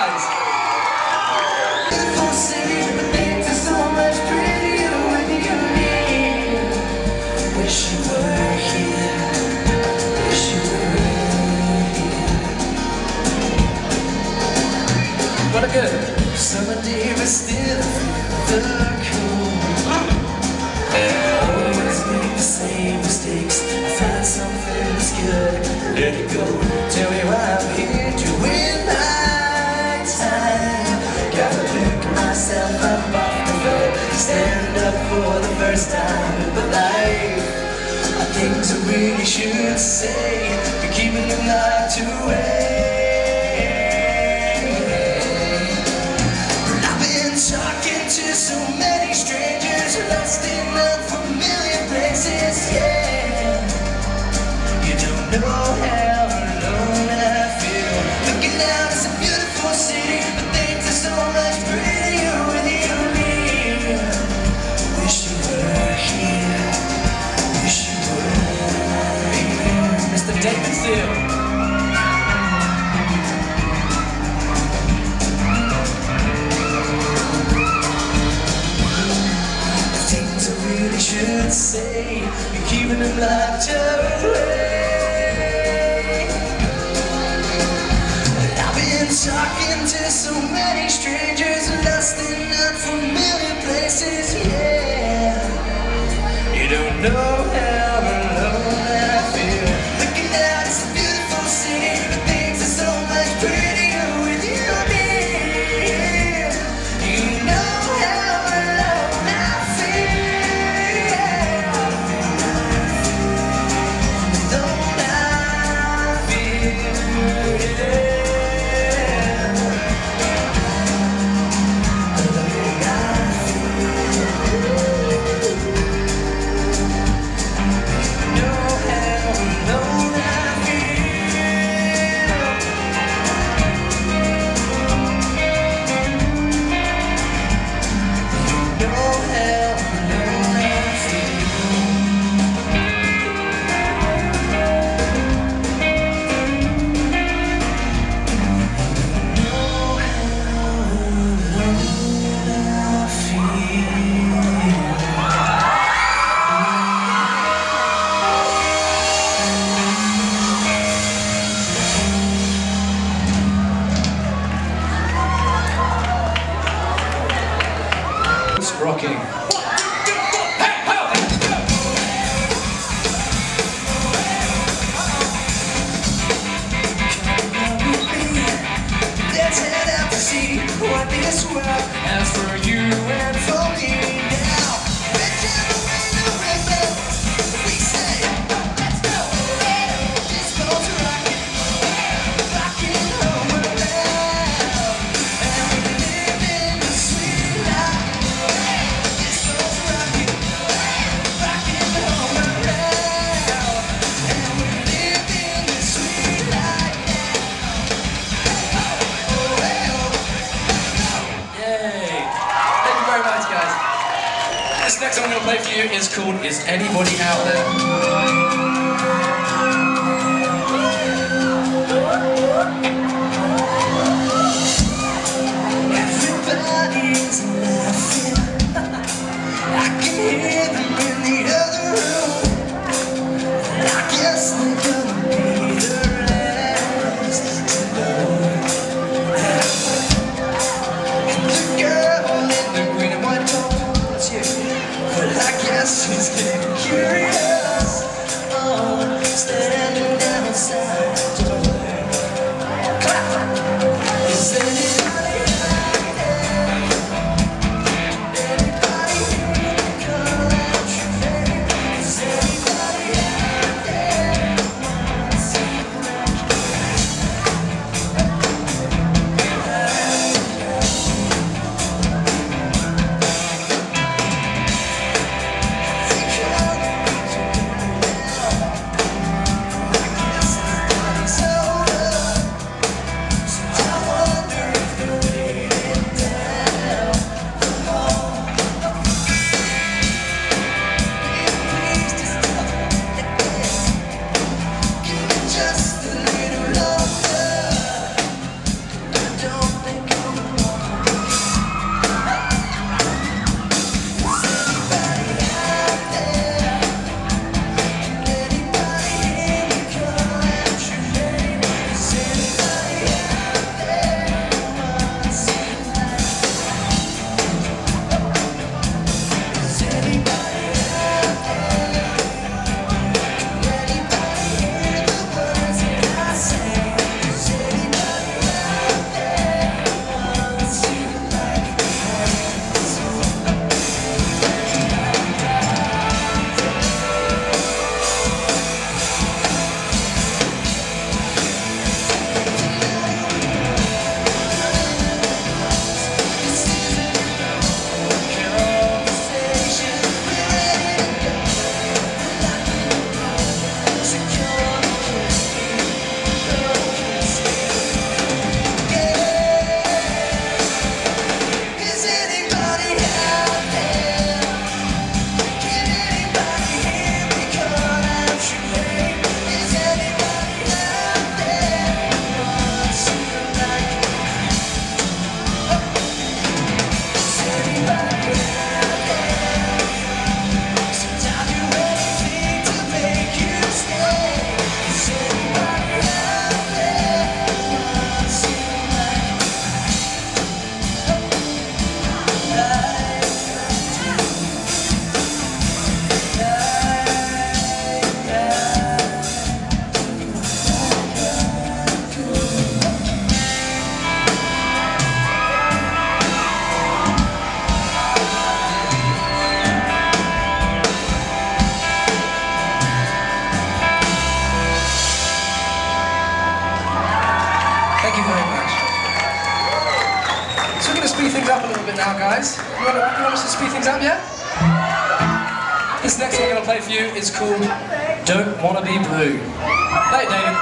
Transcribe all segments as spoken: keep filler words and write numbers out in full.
guys. What a good summer day, but still the cool. Always make the same mistakes. I find something that's good, let it go. Tell me why I'm here doing my time. Gotta pick myself up off the floor, stand up for the first time in my life. Things I really should say, but keeping them locked away. Talking to so many strangers, lost in unfamiliar places, yeah. You don't know how alone I feel. Looking out, it's a beautiful city, but things are so much prettier with you near. Wish you were here, wish you were here. Mister David Steele. Should say you're keeping them locked away. I've been talking to so many strangers, lost in unfamiliar places, yeah. You don't know how alone I feel. Looking out, it's a beautiful city, but things are so much prettier with you near. You know how alone I feel. Rocking. Hey, ho, let's go! Let's head out to see what this world has for you and for me now. Whichever way the wind blows, we say, let's go. This boat's rocking, rocking home around, and we live in the sweet life. This next song I'm going to play for you is called Is Anybody Out There? Everybody's laughing. I can hear them in the other room. And I guess they're gonna be the last to know. And the girl in the green and white top, that's you. But I guess she's getting curious. Oh, stand you very much. So we're going to speed things up a little bit now, guys. You want, to, you want us to speed things up, yeah? This next one I'm going to play for you is called Don't Wanna Be Blue. Play it, David.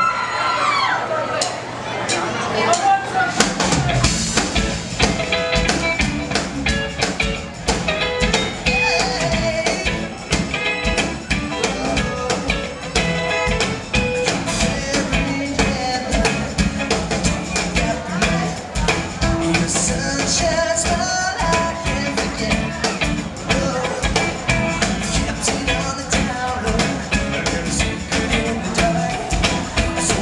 Kept it on the down low, a little secret in the dark.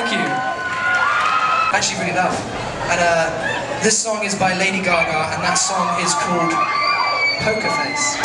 Thank you. Actually, really love. And uh, this song is by Lady Gaga, and that song is called Poker Face.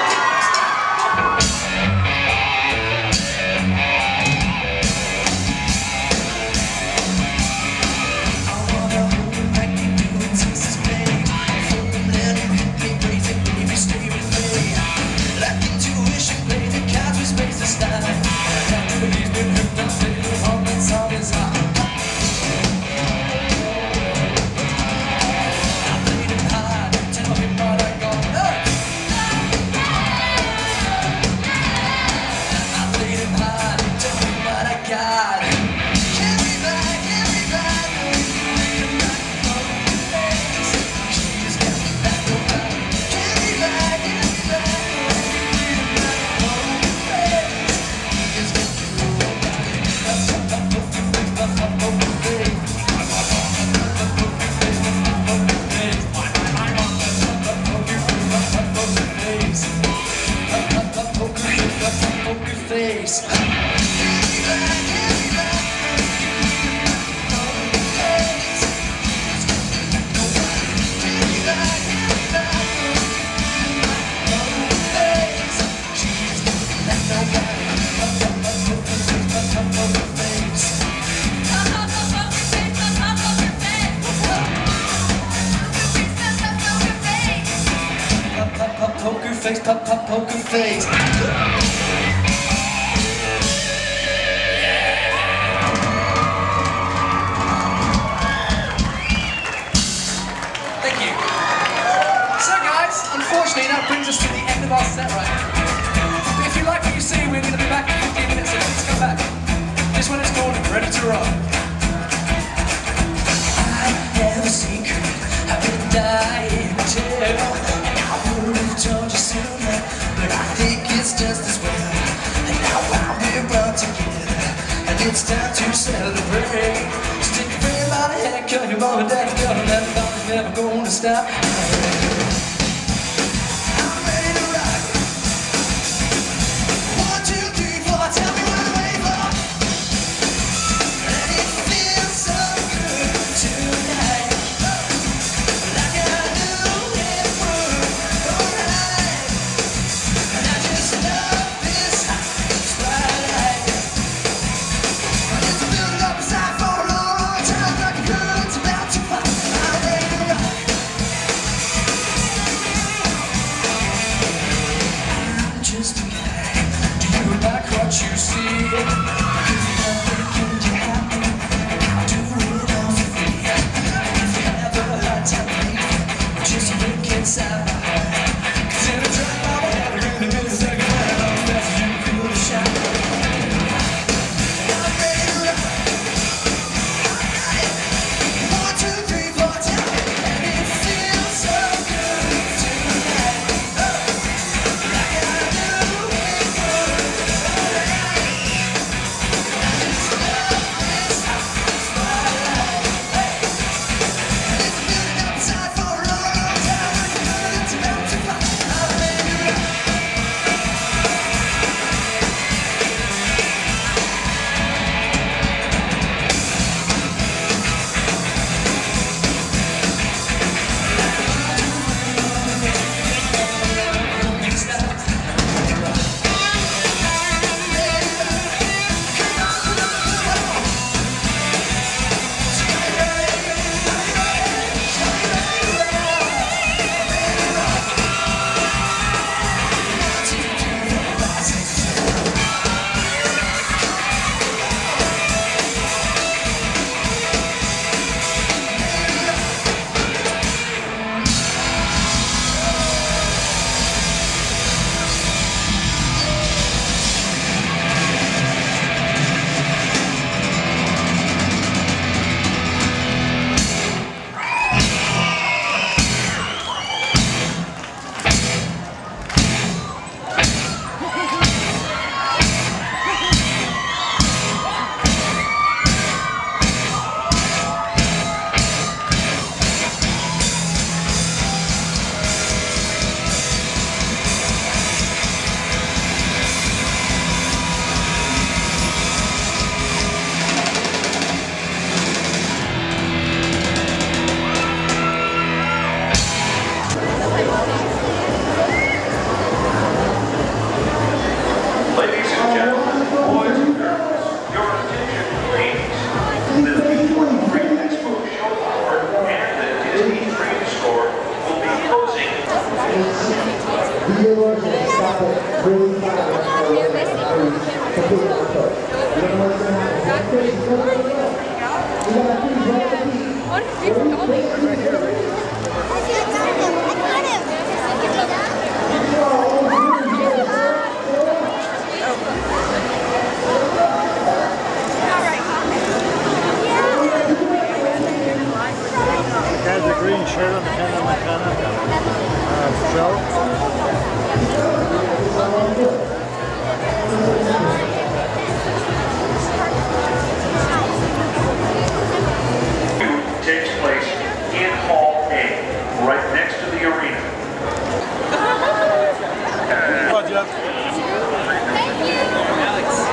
Poker face, pop, pop, poker face. Thank you. So guys, unfortunately that brings us to the end of our set right now. But if you like what you see, we're going to be back in fifteen minutes, so please come back. This one is called Ready to Rock. I have a secret I've been dying to tell, and I would have told you sooner, but I think it's just as well. And now we're brought together, and it's time to celebrate. So take your friend by the hand, cut your mom and daddy, cut them, and nothing's never gonna stop. I'm ready to rock. One, two, three, four, tell me what to wait for. And it feels so good tonight. Like I knew it would. Alright. And I just love this spotlight. It's building up inside for a long, long time. Like a girl, it's about to pop. I'm ready to rock. Has a green shirt on the kind of McKenna uh, show. Takes place in Hall A, right next to the arena. Oh, Jeff. Thank you. Alex.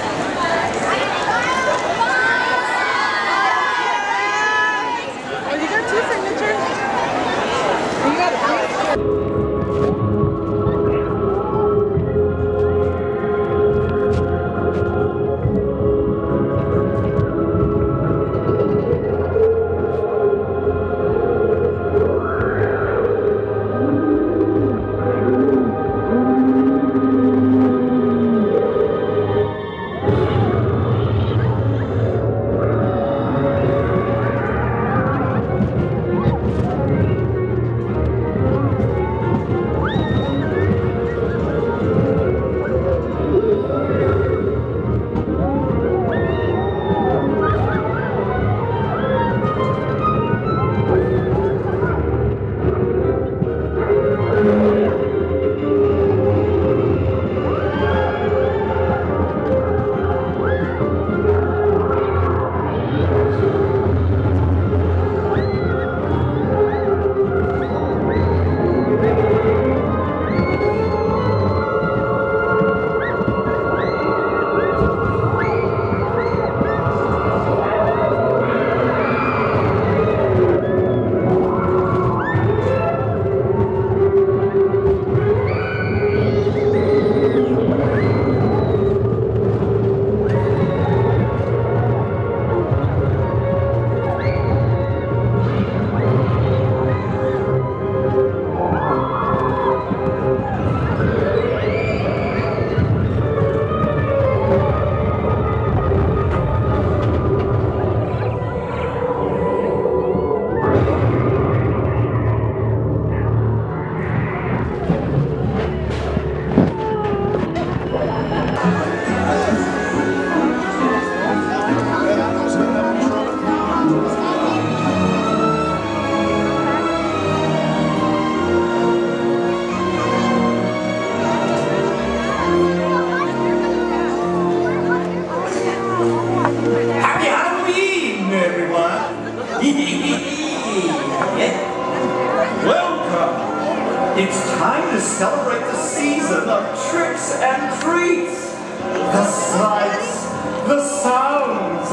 It's time to celebrate the season of tricks and treats. The sights, the sounds.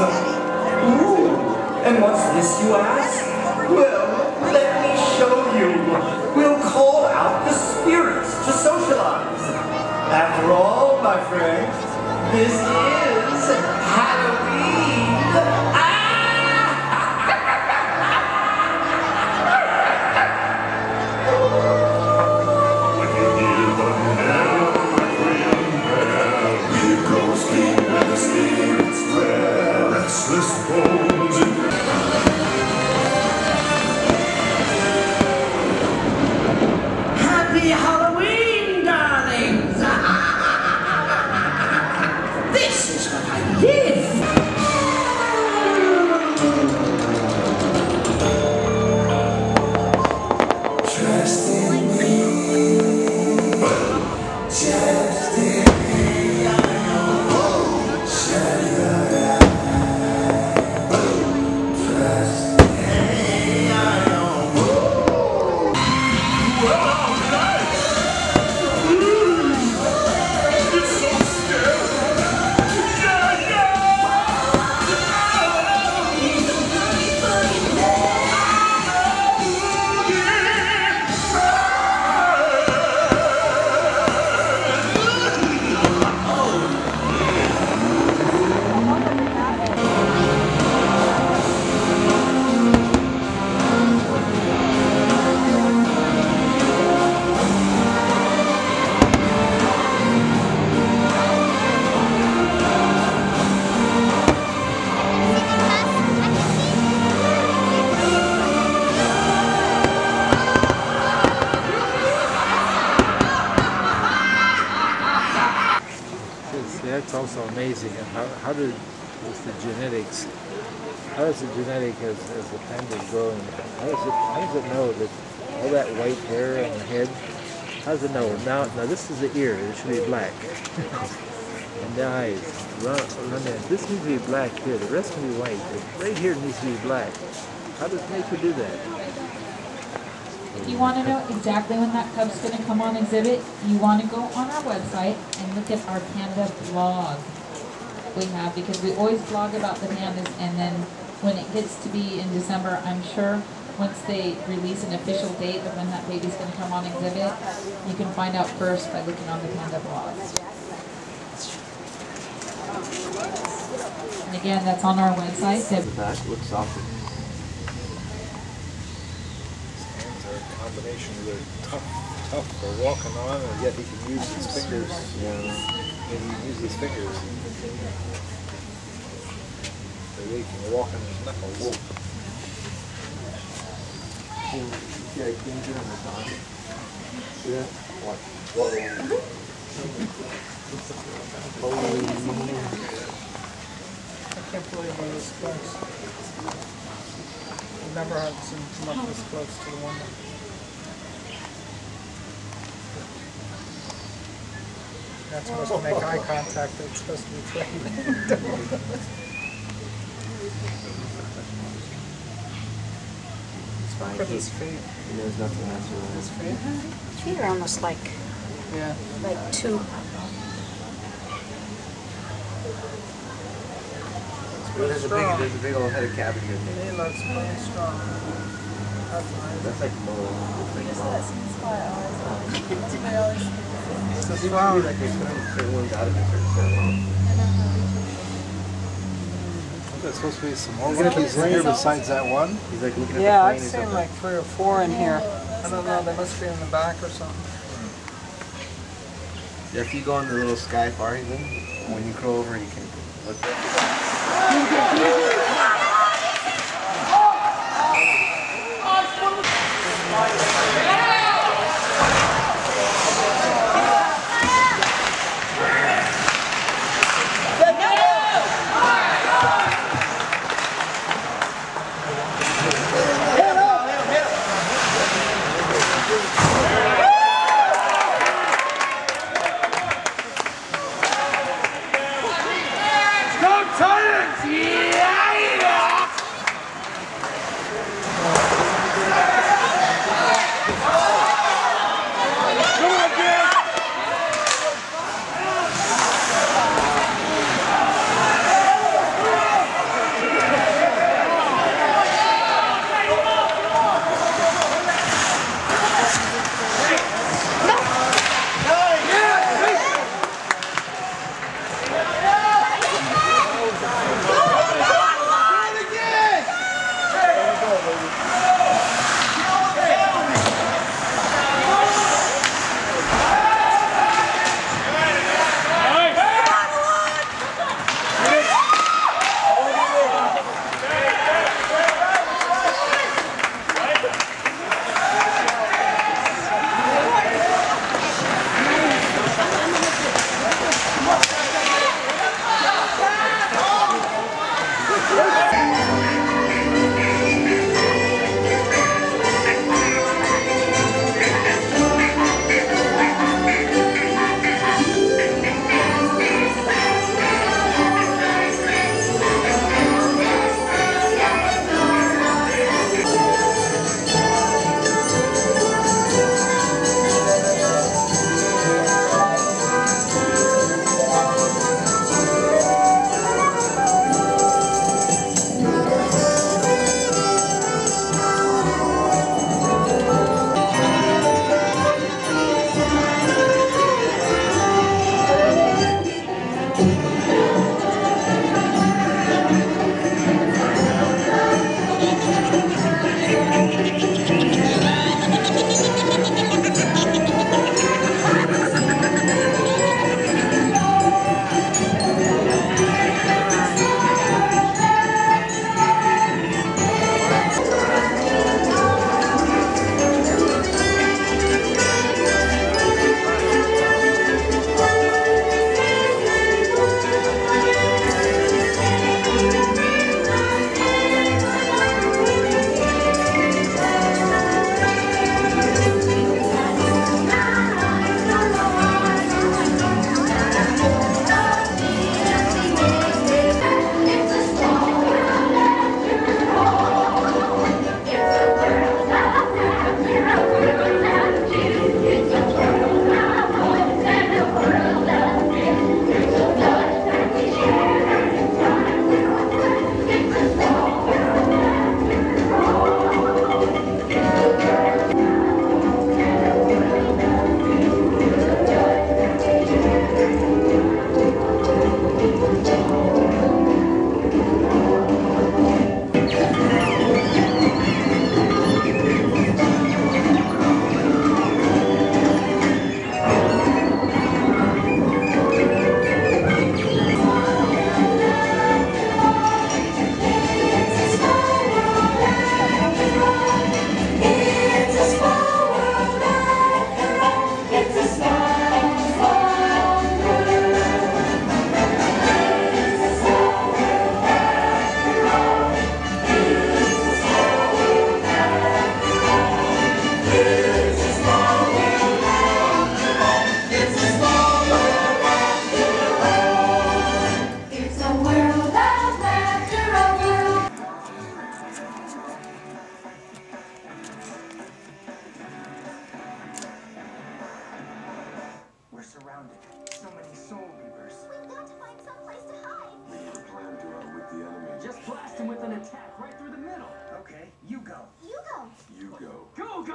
Ooh, and what's this, you ask? Well, let me show you. We'll call out the spirits to socialize. After all, my friends, this is Halloween. Ah! Happy Halloween, darlings! This is what I did. it's also amazing. And how, how did with the genetics, how does the genetic as, as the panda is growing, how does it how does it know that all that white hair on the head, how does it know? Now now this is the ear, it should be black. And the eyes, run, run in. This needs to be black here, the rest can be white. But right here needs to be black. How does nature do that? If you want to know exactly when that cub's going to come on exhibit, you want to go on our website and look at our panda blog we have, because we always blog about the pandas, and then when it gets to be in December, I'm sure once they release an official date of when that baby's going to come on exhibit, you can find out first by looking on the panda blog. And again, that's on our website. The back looks softer. Combination of they're tough, tough for walking on, and yet he can use his fingers. Yeah. And he can use his fingers. So he can walk on his knuckles. Yeah, can you get on the side? Yeah. What? I can't believe we're this close. I've never had some come up this close to the window. Not supposed to make eye contact, it's supposed to be threatening. It's fine. Look at his feet. He knows nothing else with His feet? His feet are almost like, Yeah. like two. There's a big, there's a big old head of cabbage in there. He looks pretty strong. That's nice. That's like mole. That's like mole. It's a It seems to flower. be like they put certain ones out of a certain ceremony. There's supposed to be some more monkeys in here besides that one. He's like looking at Yeah, the I've plane or seen something. like three or four in here. I don't know, they must be in the back or something. Yeah, if you go on the little sky safari thing, when you crawl over, you can look at Yeah!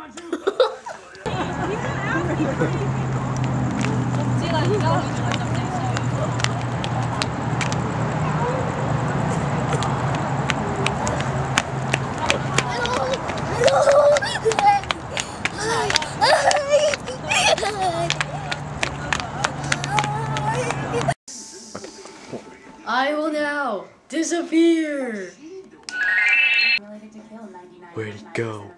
I will now disappear. Where'd it go?